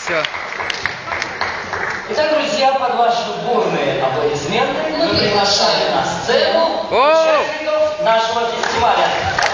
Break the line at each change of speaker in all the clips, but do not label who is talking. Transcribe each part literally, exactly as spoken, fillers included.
все.
Итак, друзья, под ваши бурные аплодисменты мы приглашаем на сцену
О!
участников нашего фестиваля.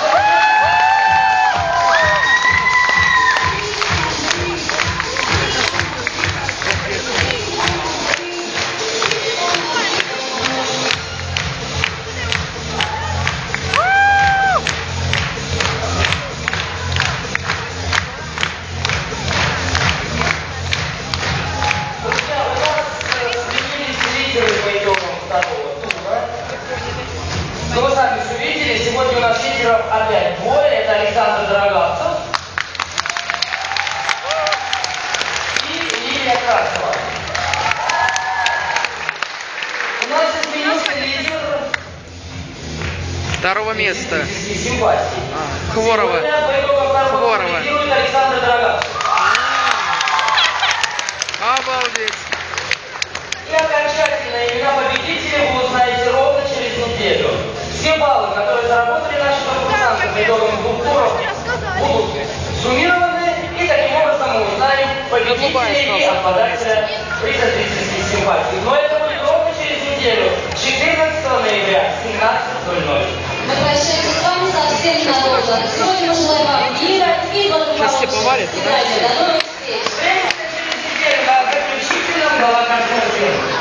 Ну, вы сами все видели, сегодня у нас лидеров опять двое. Это Александр Дорогавцев и Лилия Красова. У нас изменился лидер
Второго места.
симпатии.
А, Хворова. Хворова.
Лидирует Александр Дорогавцев.
Обалдеть.
И окончательно имена победителей вы узнаете ровно через неделю. Все баллы, которые заработали наши конкурсанты по итогам двух туров, будут суммированы, и таким образом мы узнаем победителей и обладателя приза зрительских симпатий. Но это будет ровно через неделю, четырнадцатого ноября, семнадцать ноль ноль.
Мы прощаемся с вами совсем ненадолго. Сегодня мы желаем вам мира и благополучия. До новых встреч.
Встретимся через неделю на заключительном гала-концерте.